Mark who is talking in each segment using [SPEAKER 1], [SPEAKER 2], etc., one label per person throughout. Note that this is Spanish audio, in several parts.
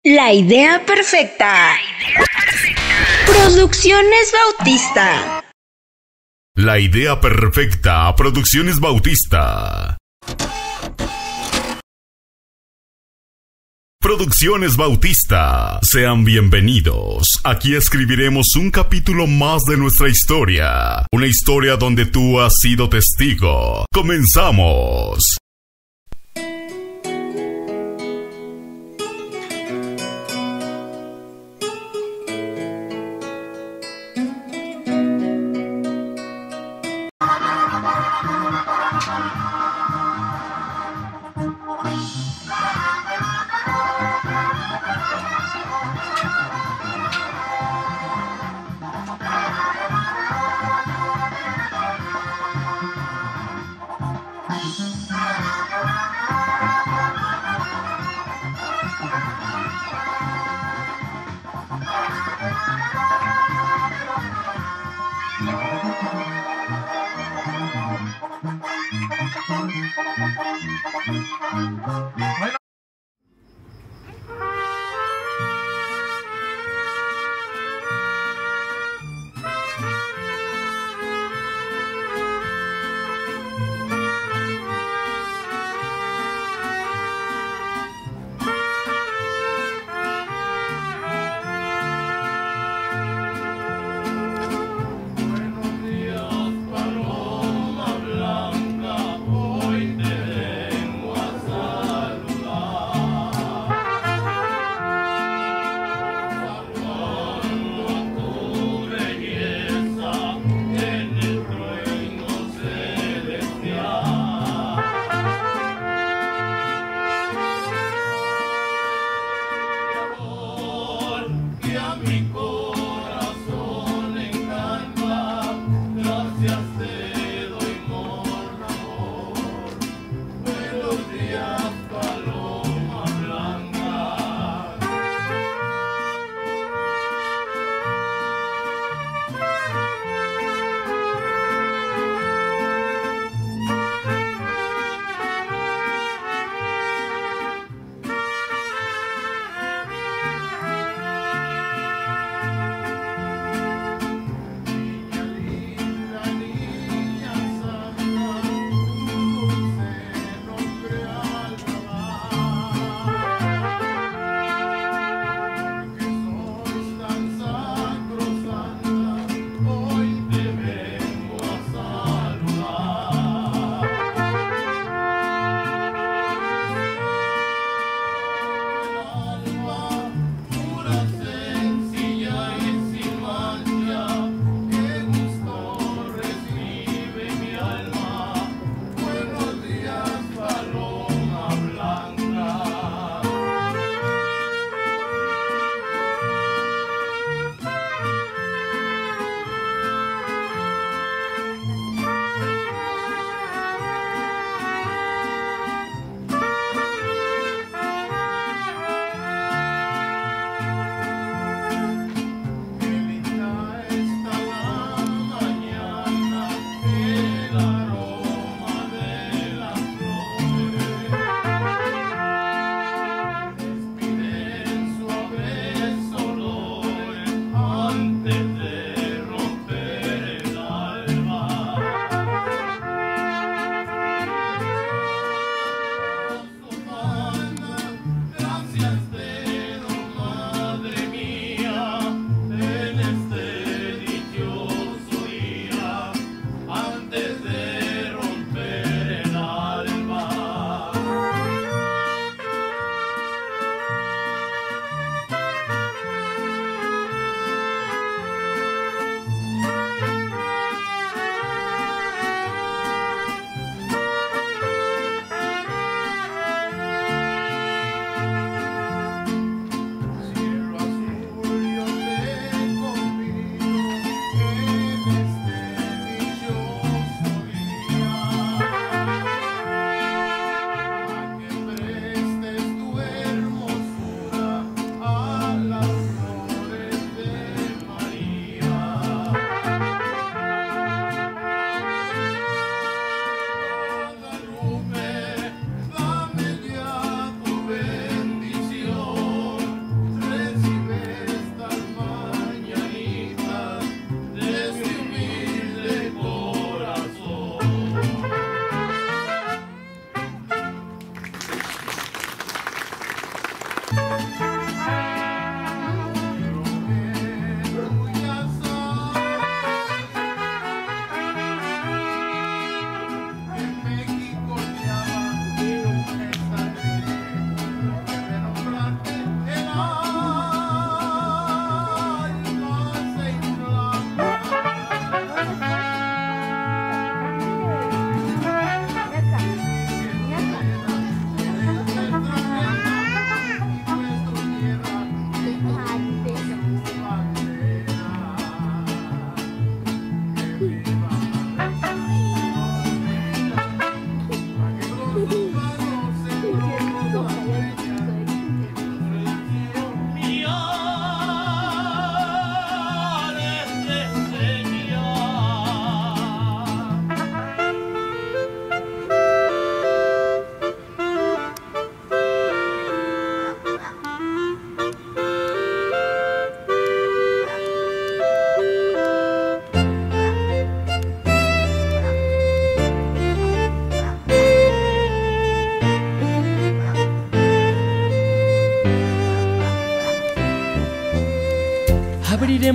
[SPEAKER 1] La idea perfecta. Producciones Bautista.
[SPEAKER 2] La idea perfecta. Producciones Bautista. Producciones Bautista. Sean bienvenidos. Aquí escribiremos un capítulo más de nuestra historia. Una historia donde tú has sido testigo. ¡Comenzamos!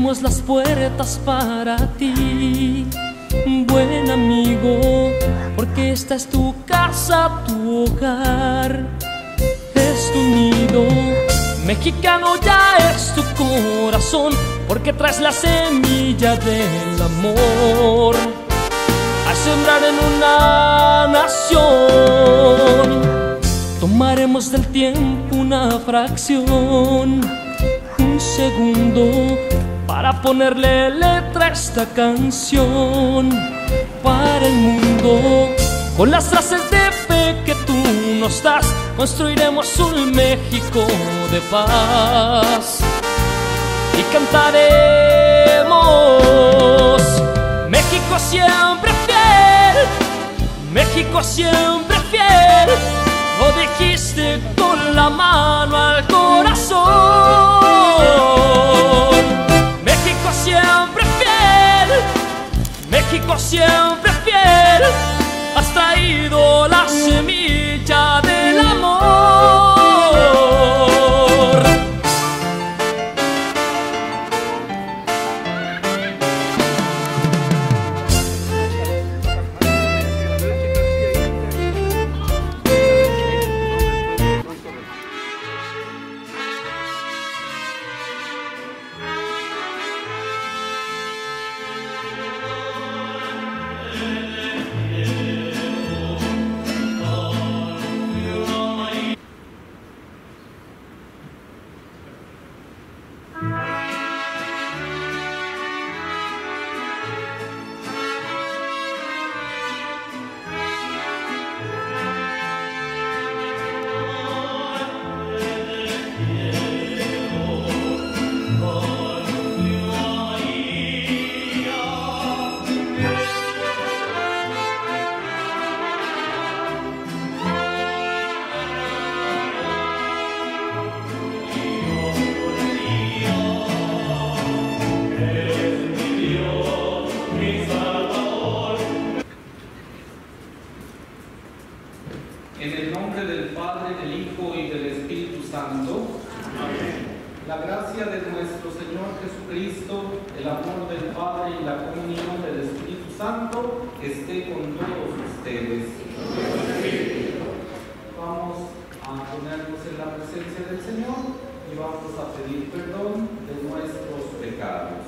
[SPEAKER 3] abrimos las puertas para ti, buen amigo, porque esta es tu casa, tu hogar, es tu nido. Mexicano ya es tu corazón, porque traes la semilla del amor a sembrar en una nación. Tomaremos del tiempo una fracción, un segundo, para ponerle letra a esta canción. Para el mundo, con las frases de fe que tú nos das, construiremos un México de paz y cantaremos: México siempre fiel, México siempre fiel. Lo dijiste con la mano al corazón. México siempre fiel, México siempre fiel. Has traído la semilla del amor.
[SPEAKER 4] En el nombre del Padre, del Hijo y del Espíritu Santo. Amén. La gracia de nuestro Señor Jesucristo, el amor del Padre y la comunión del Espíritu Santo esté con todos ustedes. Vamos a ponernos en la presencia del Señor y vamos a pedir perdón de nuestros pecados.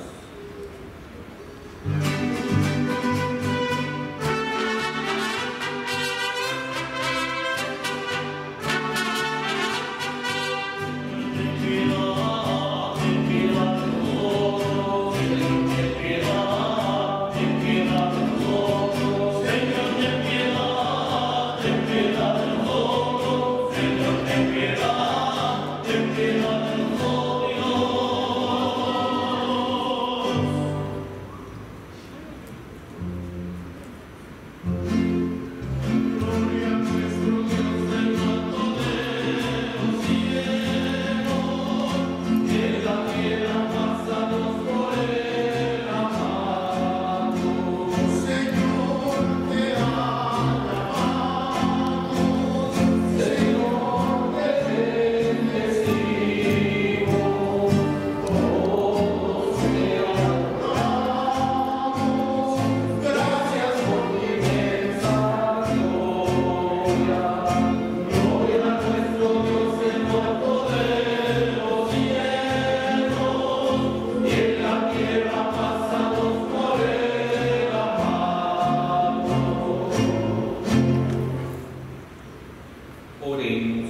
[SPEAKER 4] Oremos.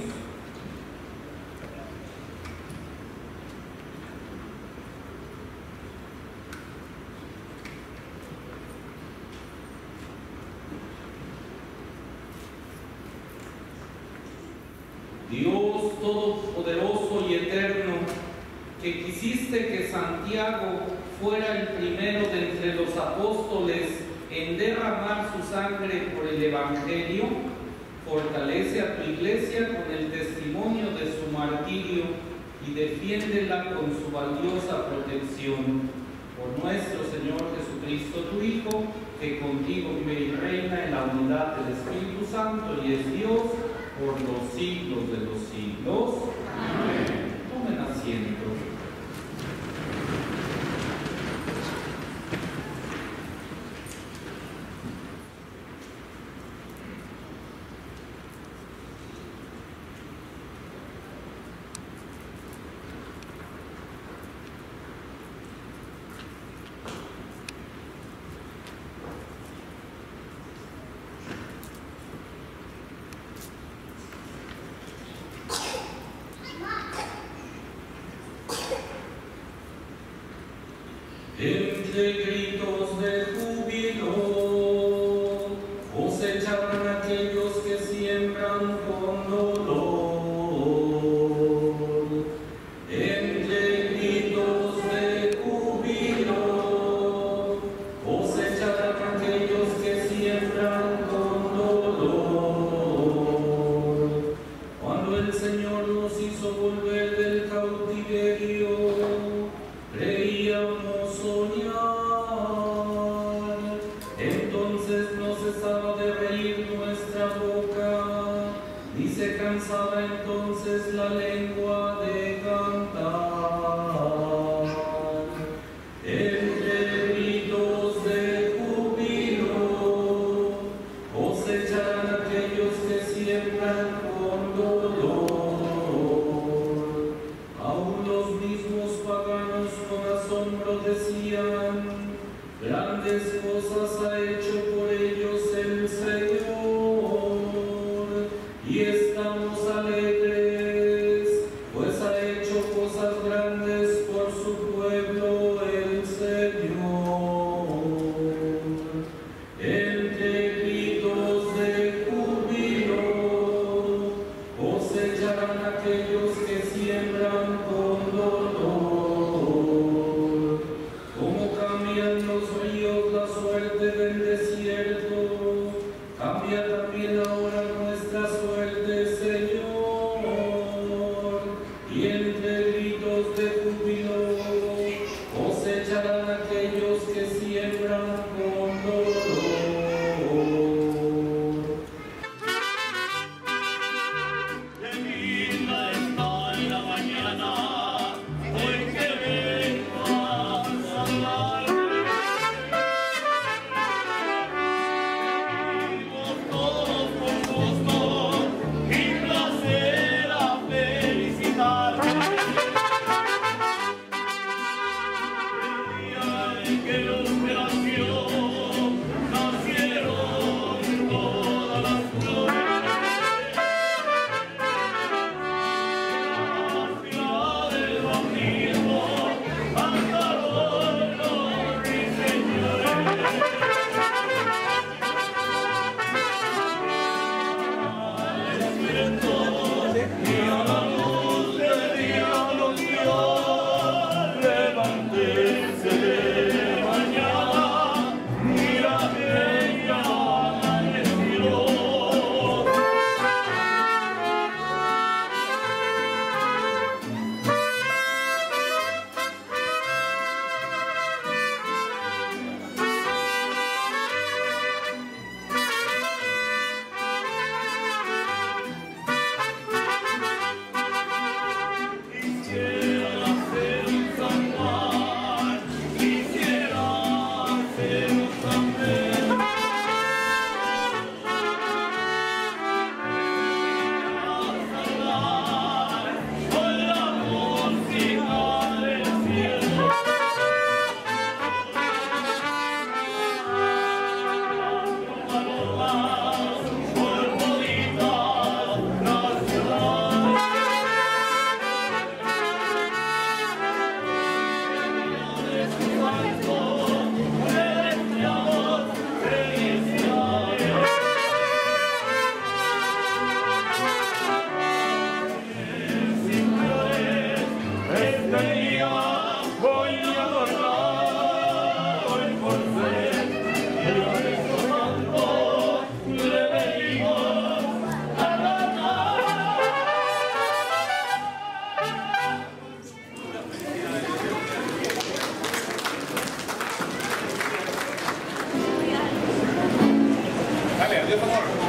[SPEAKER 4] Dios todopoderoso y eterno, que quisiste que Santiago fuera el primero de entre los apóstoles en derramar su sangre por el Evangelio, fortalece a tu iglesia con el testimonio de su martirio y defiéndela con su valiosa protección. Por nuestro Señor Jesucristo, tu Hijo, que contigo vive y reina en la unidad del Espíritu Santo y es Dios por los siglos de los siglos. Amén. Tomen asiento. entre gritos de júbilo, cosecharán aquellos que siembran con dolor. Entre gritos de júbilo, cosecharán aquellos que siembran con dolor. Cuando el Señor nos hizo volver del cautiverio, creíamos soñar. Entonces no cesaba de reír nuestra boca, ni se cansaba entonces la lengua de cantar. Entre gritos de júbilo, cosecharán aquellos que siembran con dolor. Aún los mismos paganos con asombro decían: grandes cosas ha hecho por ellos el Señor, y estamos alegres, pues ha hecho cosas grandes por su pueblo el Señor. Entre gritos de júbilo, cosecharán aquellos que siembran con dolor. Como cambian los ríos la suerte del desierto, cambia también ahora nuestra suerte, Señor. Y entre gritos de júbilo, cosecharán aquellos que siembran con dolor.
[SPEAKER 5] Qué linda está en la mañana, hoy que vengo a saludarte. Vivimos todos con gusto y placer a felicitarte. El día en que Dios me nació, nacieron todas las flores.
[SPEAKER 6] Dale, adiós, por favor.